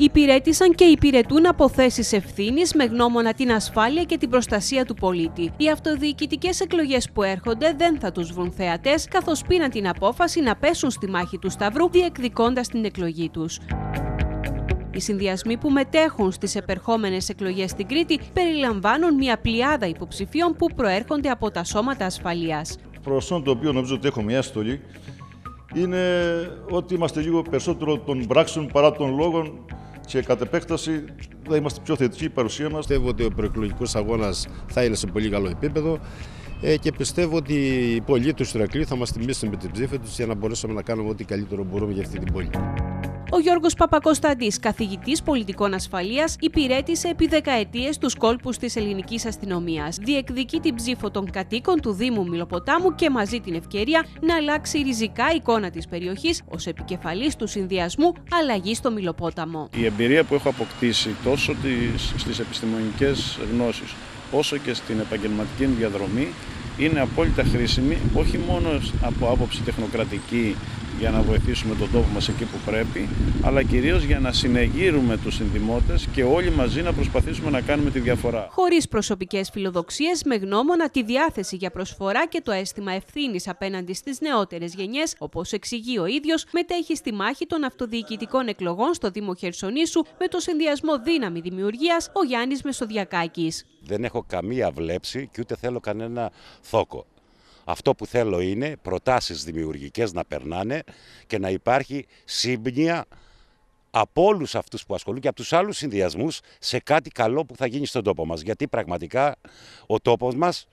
Υπηρέτησαν και υπηρετούν από θέσεις ευθύνης με γνώμονα την ασφάλεια και την προστασία του πολίτη. Οι αυτοδιοικητικές εκλογές που έρχονται δεν θα τους βρουν θεατές, καθώς πήραν την απόφαση να πέσουν στη μάχη του Σταυρού διεκδικώντας την εκλογή τους. Οι συνδυασμοί που μετέχουν στις επερχόμενες εκλογές στην Κρήτη περιλαμβάνουν μια πλειάδα υποψηφίων που προέρχονται από τα σώματα ασφαλείας. Προς το οποίο νομίζω ότι έχω μια στολή είναι ότι είμαστε λίγο περισσότερο των πράξεων παρά των λόγων και κατ' επέκταση θα είμαστε πιο θετικοί η παρουσία μας. Πιστεύω ότι ο προεκλογικός αγώνας θα είναι σε πολύ καλό επίπεδο και πιστεύω ότι οι πολίτες του Ηρακλείου θα μας τιμήσουν με την ψήφα τους για να μπορέσουμε να κάνουμε ό,τι καλύτερο μπορούμε για αυτή την πόλη. Ο Γιώργος Παπακοσταντής, καθηγητής πολιτικών ασφαλείας, υπηρέτησε επί δεκαετίες τους κόλπους της ελληνικής αστυνομίας. Διεκδικεί την ψήφο των κατοίκων του Δήμου Μηλοποτάμου και μαζί την ευκαιρία να αλλάξει ριζικά η εικόνα της περιοχής ως επικεφαλής του συνδυασμού Αλλαγή στο Μηλοπόταμο. Η εμπειρία που έχω αποκτήσει τόσο στις επιστημονικές γνώσεις όσο και στην επαγγελματική διαδρομή είναι απόλυτα χρήσιμη, όχι μόνο από άποψη τεχνοκρατική για να βοηθήσουμε τον τόπο μας εκεί που πρέπει, αλλά κυρίως για να συνεγείρουμε τους συνδημότες και όλοι μαζί να προσπαθήσουμε να κάνουμε τη διαφορά. Χωρίς προσωπικές φιλοδοξίες, με γνώμονα τη διάθεση για προσφορά και το αίσθημα ευθύνης απέναντι στις νεότερες γενιές, όπως εξηγεί ο ίδιος, μετέχει στη μάχη των αυτοδιοικητικών εκλογών στο Δήμο Χερσονήσου με το συνδυασμό Δύναμη Δημιουργίας ο Γιάννης Μεσοδιακάκης. Δεν έχω καμία βλέψη και ούτε θέλω κανένα θόκο. Αυτό που θέλω είναι προτάσεις δημιουργικές να περνάνε και να υπάρχει σύμπνοια από όλους αυτούς που ασχολούν και από τους άλλους συνδυασμούς σε κάτι καλό που θα γίνει στον τόπο μας. Γιατί πραγματικά ο τόπος μας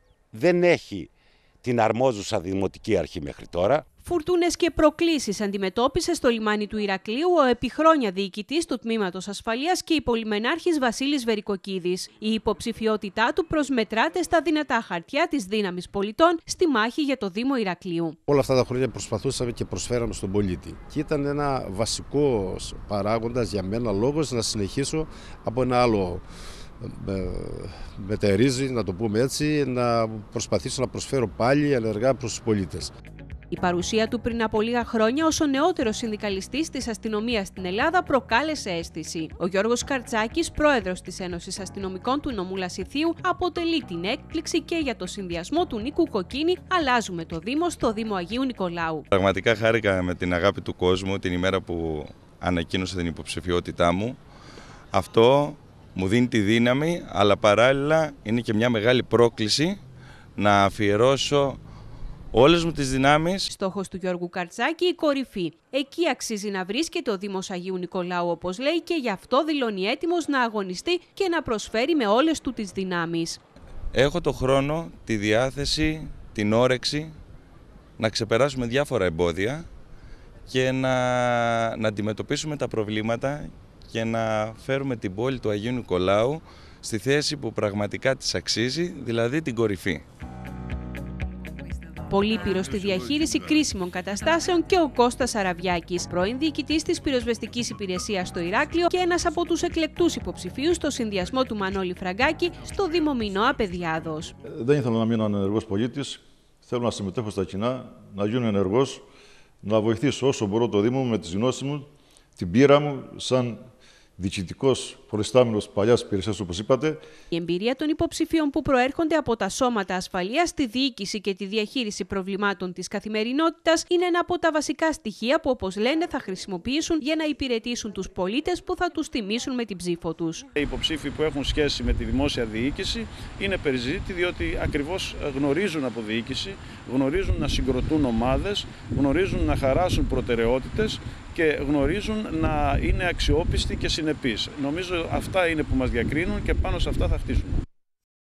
δεν έχει την αρμόζουσα δημοτική αρχή μέχρι τώρα. Φουρτούνες και προκλήσεις αντιμετώπισε στο λιμάνι του Ηρακλείου ο επί χρόνια διοικητής του Τμήματος Ασφαλείας και υπολιμενάρχης Βασίλης Βερικοκίδης. Η υποψηφιότητά του προσμετράται στα δυνατά χαρτιά της Δύναμης Πολιτών στη μάχη για το Δήμο Ηρακλείου. Όλα αυτά τα χρόνια προσπαθούσαμε και προσφέραμε στον πολίτη. Και ήταν ένα βασικό παράγοντας για μένα λόγος να συνεχίσω από ένα άλλο μετερίζει, να το πούμε έτσι, να προσπαθήσω να προσφέρω πάλι ενεργά προς τους πολίτες. Η παρουσία του πριν από λίγα χρόνια ως ο νεότερος συνδικαλιστής της αστυνομίας στην Ελλάδα προκάλεσε αίσθηση. Ο Γιώργος Καρτσάκης, πρόεδρος της Ένωσης Αστυνομικών του νομού Λασιθίου, αποτελεί την έκπληξη και για το συνδυασμό του Νίκου Κοκκίνη «Αλλάζουμε το Δήμο» στο Δήμο Αγίου Νικολάου. Πραγματικά χάρηκα με την αγάπη του κόσμου την ημέρα που ανακοίνωσα την υποψηφιότητά μου. Αυτό μου δίνει τη δύναμη, αλλά παράλληλα είναι και μια μεγάλη πρόκληση να αφιερώσω όλες μου τις δυνάμεις. Στόχος του Γιώργου Καρτσάκη η κορυφή. Εκεί αξίζει να βρίσκεται ο Δήμος Αγίου Νικολάου, όπως λέει, και γι' αυτό δηλώνει έτοιμος να αγωνιστεί και να προσφέρει με όλες του τις δυνάμεις. Έχω το χρόνο, τη διάθεση, την όρεξη να ξεπεράσουμε διάφορα εμπόδια και να αντιμετωπίσουμε τα προβλήματα και να φέρουμε την πόλη του Αγίου Νικολάου στη θέση που πραγματικά της αξίζει, δηλαδή την κορυφή. Πολύπειρος στη διαχείριση κρίσιμων καταστάσεων και ο Κώστας Αραβιάκης, πρώην διοικητής της πυροσβεστικής υπηρεσίας στο Ηράκλειο και ένας από τους εκλεκτούς υποψηφίους στο συνδυασμό του Μανώλη Φραγκάκη στο Δήμο Μινώα Παιδιάδος. Δεν ήθελα να μείνω ανενεργός πολίτης. Θέλω να συμμετέχω στα κοινά, να γίνω ενεργός, να βοηθήσω όσο μπορώ το Δήμο με τις γνώσεις μου, την πείρα μου, σαν διοικητικός προϊστάμενος παλιάς υπηρεσίας, όπως είπατε. Η εμπειρία των υποψηφίων που προέρχονται από τα σώματα ασφαλείας, τη διοίκηση και τη διαχείριση προβλημάτων της καθημερινότητας είναι ένα από τα βασικά στοιχεία που, όπως λένε, θα χρησιμοποιήσουν για να υπηρετήσουν τους πολίτες που θα τους τιμήσουν με την ψήφο τους. Οι υποψήφοι που έχουν σχέση με τη δημόσια διοίκηση είναι περιζήτητοι διότι ακριβώς γνωρίζουν από διοίκηση, γνωρίζουν να συγκροτούν ομάδες, γνωρίζουν να χαράσουν προτεραιότητες και γνωρίζουν να είναι αξιόπιστοι και συνεπείς. Νομίζω αυτά είναι που μας διακρίνουν και πάνω σε αυτά θα χτίσουμε.